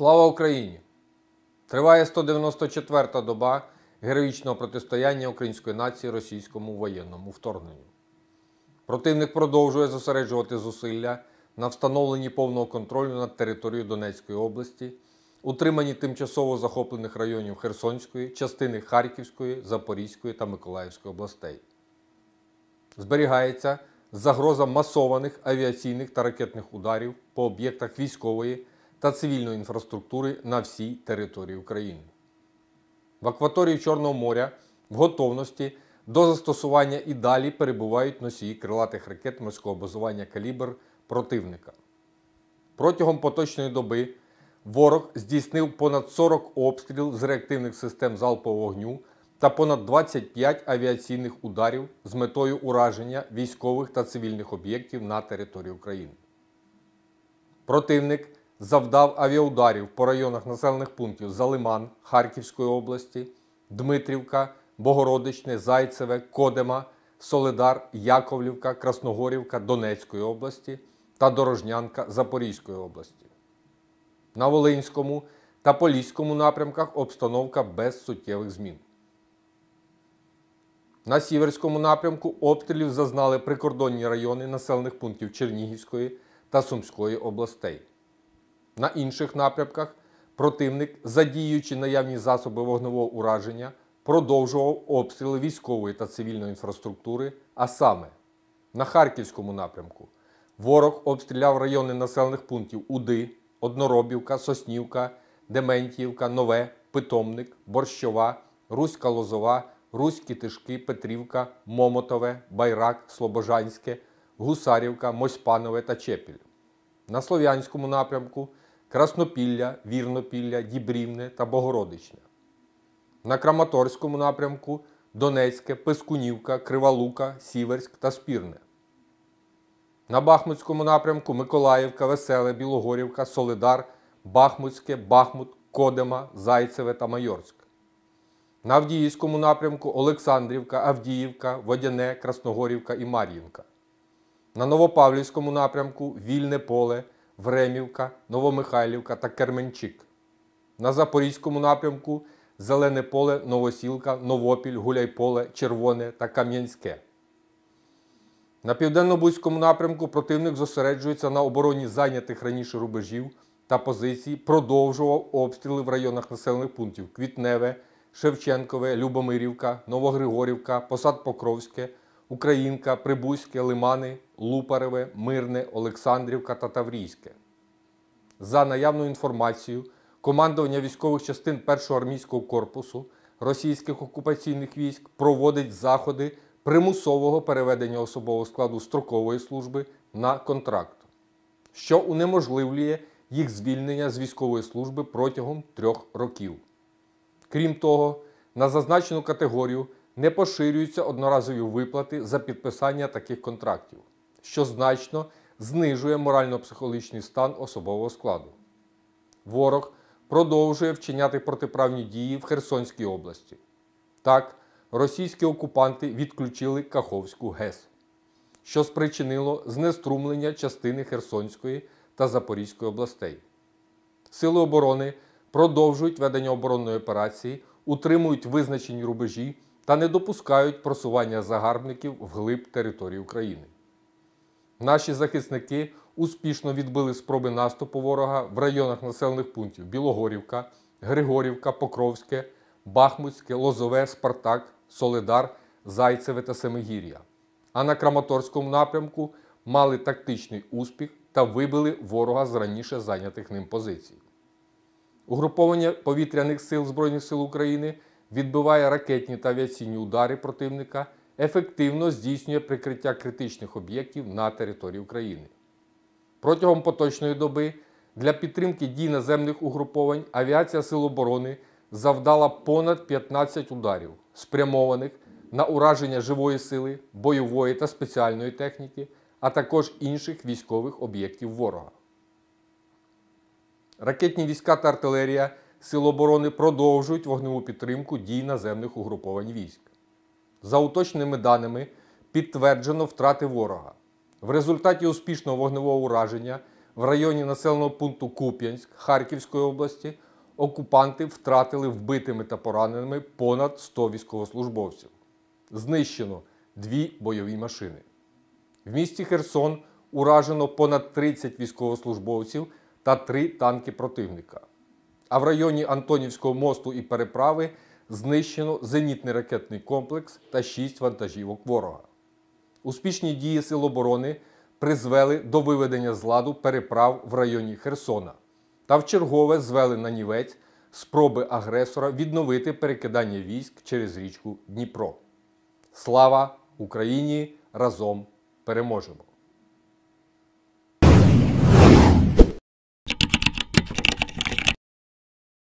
Слава Україні! Триває 194-та доба героїчного протистояння української нації російському воєнному вторгненню. Противник продовжує зосереджувати зусилля на встановленні повного контролю над територією Донецької області, утриманні тимчасово захоплених районів Херсонської, частини Харківської, Запорізької та Миколаївської областей. Зберігається загроза масованих авіаційних та ракетних ударів по об'єктах військової та цивільної інфраструктури на всій території України. В акваторії Чорного моря в готовності до застосування і далі перебувають носії крилатих ракет морського базування «Калібр» противника. Протягом поточної доби ворог здійснив понад 40 обстрілів з реактивних систем залпового вогню та понад 25 авіаційних ударів з метою ураження військових та цивільних об'єктів на території України. Противник завдав авіаударів по районах населених пунктів Залиман Харківської області, Дмитрівка, Богородичне, Зайцеве, Кодема, Солидар, Яковлівка, Красногорівка Донецької області та Дорожнянка Запорізької області. На Волинському та Поліському напрямках обстановка без суттєвих змін. На Сіверському напрямку обстрілів зазнали прикордонні райони населених пунктів Чернігівської та Сумської областей. На інших напрямках противник, задіюючи наявні засоби вогневого ураження, продовжував обстріли військової та цивільної інфраструктури, а саме на Харківському напрямку ворог обстріляв райони населених пунктів Уди, Одноробівка, Соснівка, Дементіївка, Нове, Питомник, Борщова, Руська Лозова, Руські Тишки, Петрівка, Момотове, Байрак, Слобожанське, Гусарівка, Мосьпанове та Чепіль. На Слов'янському напрямку Краснопілля, Вірнопілля, Дібрівне та Богородичне. На Краматорському напрямку Донецьке, Пискунівка, Кривалука, Сіверськ та Спірне. На Бахмутському напрямку Миколаївка, Веселе, Білогорівка, Солидар, Бахмутське, Бахмут, Кодема, Зайцеве та Майорськ. На Авдіївському напрямку Олександрівка, Авдіївка, Водяне, Красногорівка і Мар'їнка. На Новопавлівському напрямку Вільне Поле, Времівка, Новомихайлівка та Керменчик. На Запорізькому напрямку Зелене Поле, Новосілка, Новопіль, Гуляйполе, Червоне та Кам'янське. На Південно-Бузькому напрямку противник зосереджується на обороні зайнятих раніше рубежів та позицій, продовжував обстріли в районах населених пунктів Квітневе, Шевченкове, Любомирівка, Новогригорівка, Посад Покровське, Українка, Прибузьке, Лимани, Лупареве, Мирне, Олександрівка та Таврійське. За наявною інформацією, командування військових частин 1-го армійського корпусу російських окупаційних військ проводить заходи примусового переведення особового складу строкової служби на контракт, що унеможливлює їх звільнення з військової служби протягом 3 років. Крім того, на зазначену категорію не поширюються одноразові виплати за підписання таких контрактів, що значно знижує морально-психологічний стан особового складу. Ворог продовжує вчиняти протиправні дії в Херсонській області. Так, російські окупанти відключили Каховську ГЕС, що спричинило знеструмлення частини Херсонської та Запорізької областей. Сили оборони продовжують ведення оборонної операції, утримують визначені рубежі та не допускають просування загарбників вглиб території України. Наші захисники успішно відбили спроби наступу ворога в районах населених пунктів Білогорівка, Григорівка, Покровське, Бахмутське, Лозове, Спартак, Солидар, Зайцеве та Семигір'я. А на Краматорському напрямку мали тактичний успіх та вибили ворога з раніше зайнятих ним позицій. Угруповання повітряних сил Збройних сил України відбиває ракетні та авіаційні удари противника, ефективно здійснює прикриття критичних об'єктів на території України. Протягом поточної доби для підтримки дій наземних угруповань авіація Сил оборони завдала понад 15 ударів, спрямованих на ураження живої сили, бойової та спеціальної техніки, а також інших військових об'єктів ворога. Ракетні війська та артилерія Сил оборони продовжують вогневу підтримку дій наземних угруповань військ. За уточненими даними, підтверджено втрати ворога. В результаті успішного вогневого ураження в районі населеного пункту Куп'янськ Харківської області окупанти втратили вбитими та пораненими понад 100 військовослужбовців. Знищено 2 бойові машини. В місті Херсон уражено понад 30 військовослужбовців та 3 танки противника. А в районі Антонівського мосту і переправи знищено зенітний ракетний комплекс та 6 вантажівок ворога. Успішні дії Сил оборони призвели до виведення з ладу переправ в районі Херсона та вчергове звели нанівець спроби агресора відновити перекидання військ через річку Дніпро. Слава Україні! Разом переможемо!